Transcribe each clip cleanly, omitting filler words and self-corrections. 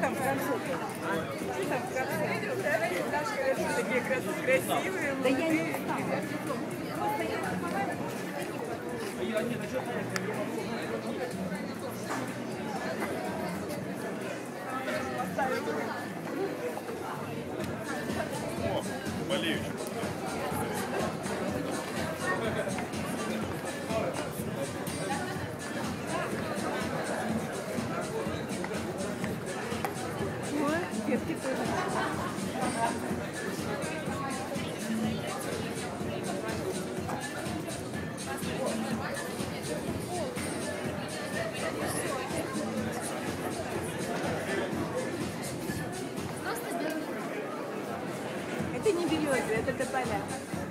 там в конце? Что там в конце? Наши такие красивые. Да я не знаю. О, болеющий. Детки тоже. Это не березы, это тополя.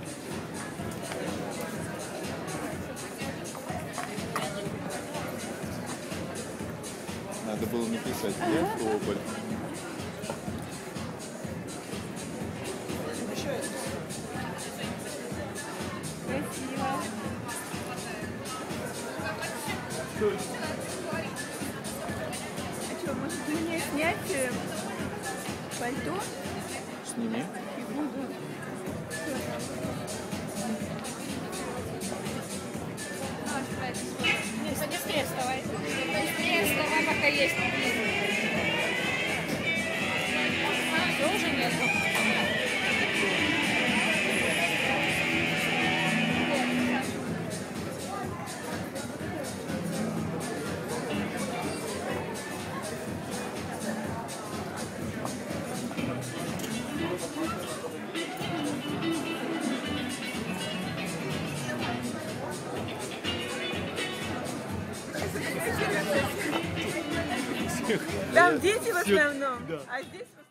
Надо было написать, я тополь. Красиво. А что, может мне снять пальто? Сними. И буду. Быстрее вставай. Быстрее вставай, пока есть. Все уже нету. Там дети в основном, Да. а здесь